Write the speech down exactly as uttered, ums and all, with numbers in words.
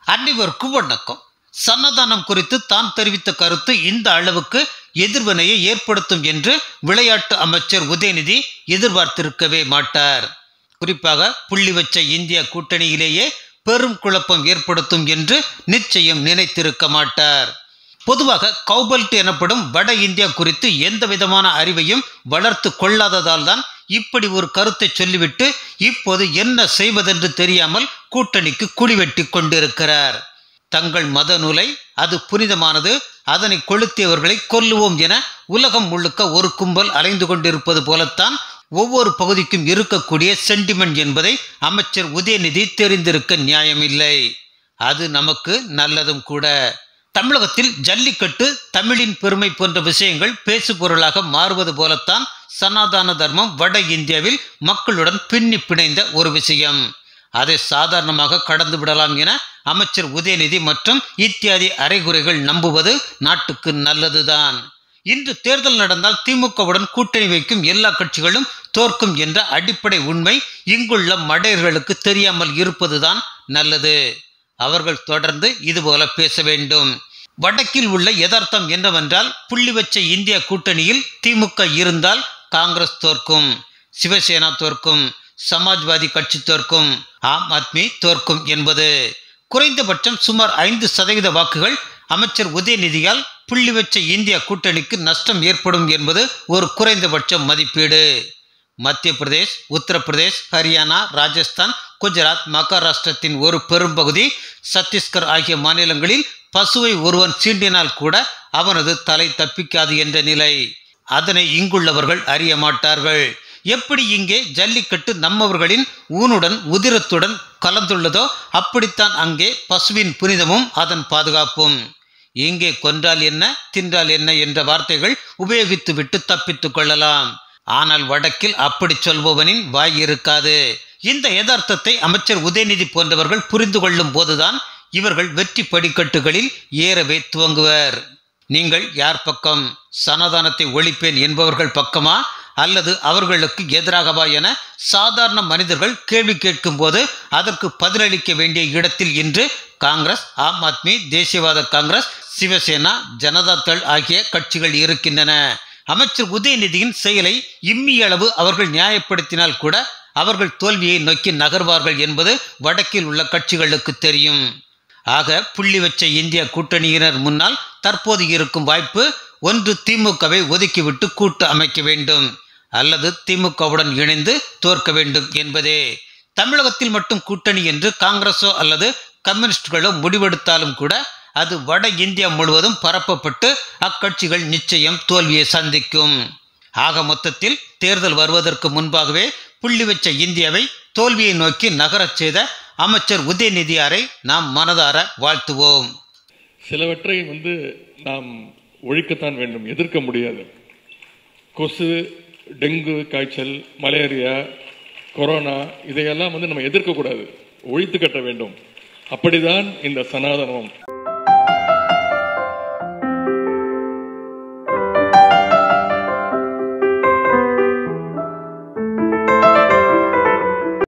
அனைவருக்கும் வணக்கம். சனாதனம் குறித்து தான் தெரிவித்த கருத்து இந்த அளவுக்கு எதிர்வினையை ஏற்படுத்தும் என்று விளையாட்டு அமைச்சர் உதயநிதி எதிர்பார்த்திருக்கவே மாட்டார். குறிப்பாக புள்ளி வச்ச இந்தியா கூட்டணியிலேயே பெரும் குழப்பம் ஏற்படுத்தும் என்று நிச்சயம் நினைத்திருக்க மாட்டார். பொதுவாக கௌபல்ட் எனப்படும் வட இந்தியா குறித்து எந்த விதமான அறிவையும் வளர்த்து கொள்ளாததால் தான் இப்படி ஒரு கருத்தை சொல்லிவிட்டு இப்போது என்ன செய்வதென்று தெரியாமல் கூட்டணிக்கு குடிவெட்டி கொண்டிருக்கிறார். தங்கள் மத நூலை, அது புனிதமானது, அதனை கொளுத்தியவர்களை கொல்லுவோம் என உலகம் முழுக்க ஒரு கும்பல் அலைந்து கொண்டிருப்பது போலத்தான் ஒவ்வொரு பகுதிக்கும் இருக்கக்கூடிய சென்டிமெண்ட் என்பதை அமைச்சர் உதயநிதி தெரிந்திருக்க நியாயமில்லை. அது நமக்கு நல்லதும் கூட. தமிழகத்தில் ஜல்லிக்கட்டு, தமிழின் பெருமை போன்ற விஷயங்கள் பேசு பொருளாக மாறுவது போலத்தான் சனாதன தர்மம் வட இந்தியாவில் மக்களுடன் பின்னி பிணைந்த ஒரு விஷயம். அதை சாதாரணமாக கடந்து விடலாம் என அமைச்சர் உதயநிதி மற்றும் இத்தியாதி அரைகுறைகள் நம்புவது நாட்டுக்கு நல்லதுதான். இன்று தேர்தல் நடந்தால் திமுகவுடன் கூட்டணி வைக்கும் எல்லா கட்சிகளும் தோற்கும் என்ற அடிப்படை உண்மை இங்குள்ள மடையர்களுக்கு தெரியாமல் இருப்பதுதான் நல்லது. அவர்கள் தொடர்ந்து இதுபோல பேச வேண்டும். வடக்கில் உள்ள யதார்த்தம் என்னவென்றால், புள்ளி வச்ச இந்தியா கூட்டணியில் திமுக இருந்தால் காங்கிரஸ் தோற்கும், சிவசேனா தோற்கும், சமாஜ்வாதி கட்சி தோற்கும், ஆம் ஆத்மி தோற்கும் என்பது. குறைந்தபட்சம் சுமார் ஐந்து சதவீத வாக்குகள் அமைச்சர் உதயநிதியால் புள்ளி வச்ச இந்தியா கூட்டணிக்கு நஷ்டம் ஏற்படும் என்பது ஒரு குறைந்தபட்ச மதிப்பீடு. மத்திய பிரதேஷ், உத்தரப்பிரதேஷ், ஹரியானா, ராஜஸ்தான், குஜராத், மகாராஷ்டிரத்தின் ஒரு பெரும்பகுதி, சத்தீஸ்கர் ஆகிய மாநிலங்களில் பசுவை ஒருவன் சீண்டினால் கூட அவனது தலை தப்பிக்காது என்ற நிலை. அதனை இங்குள்ளவர்கள் அறிய மாட்டார்கள். எப்படி இங்கே ஜல்லிக்கட்டு நம்மவர்களின் ஊனுடன் உதிரத்துடன் கலந்துள்ளதோ அப்படித்தான் அங்கே பசுவின் புனிதமும் அதன் பாதுகாப்பும். இங்கே கொன்றால் என்ன, தின்றால் என்ன என்ற வார்த்தைகள் உபயோகித்து விட்டு தப்பித்துக் கொள்ளலாம். ஆனால் வடக்கில் அப்படி சொல்பவனின் வாய் இருக்காது. இந்த யதார்த்தத்தை அமைச்சர் உதயநிதி போன்றவர்கள் புரிந்து கொள்ளும் போதுதான் இவர்கள் வெற்றி படிக்கட்டுகளில் ஏறவே துவங்குவர். நீங்கள் யார் பக்கம்? சனாதனத்தை ஒழிப்பேன் என்பவர்கள் பக்கமா அல்லது அவர்களுக்கு எதிராகவா என சாதாரண மனிதர்கள் கேள்வி கேட்கும் போது அதற்கு பதிலளிக்க வேண்டிய இடத்தில் இன்று காங்கிரஸ், ஆம் ஆத்மி, தேசியவாத காங்கிரஸ், சிவசேனா, ஜனதாதள் ஆகிய கட்சிகள் இருக்கின்றன. அமைச்சர் உதயநிதியின் செயலை இம்மியளவு அவர்கள் நியாயப்படுத்தினால் கூட அவர்கள் தோல்வியை நோக்கி நகர்வார்கள் என்பது வடக்கில் உள்ள கட்சிகளுக்கு தெரியும். ஆக புள்ளி வச்ச இந்தியா கூட்டணியினர் முன்னால் தற்போது இருக்கும் வாய்ப்பு, ஒன்று திமுகவை ஒதுக்கிவிட்டு கூட்டு அமைக்க வேண்டும் அல்லது திமுகவுடன் இணைந்து தோற்க வேண்டும் என்பதே. தமிழகத்தில் மட்டும் கூட்டணி என்று காங்கிரஸோ அல்லது கம்யூனிஸ்டுகளோ முடிவெடுத்தாலும் கூட அது வட இந்தியா முழுவதும் பரப்பப்பட்டு அக்கட்சிகள் நிச்சயம் தோல்வியை சந்திக்கும். ஆக மொத்தத்தில் தேர்தல் வருவதற்கு முன்பாகவே புள்ளி வச்ச இந்தியாவை தோல்வியை நோக்கி நகரச் செய்த அமைச்சர் உதயநிதியாரை நாம் மனதார வாழ்த்துவோம். சிலவற்றை வந்து நாம் ஒழிக்கத்தான் வேண்டும், எதிர்க்க முடியாது. கொசு, டெங்கு காய்ச்சல், மலேரியா, கொரோனா, இதையெல்லாம் வந்து நம்ம எதிர்க்கக்கூடாது, ஒழித்து கட்ட வேண்டும். அப்படிதான் இந்த சனாதனம்.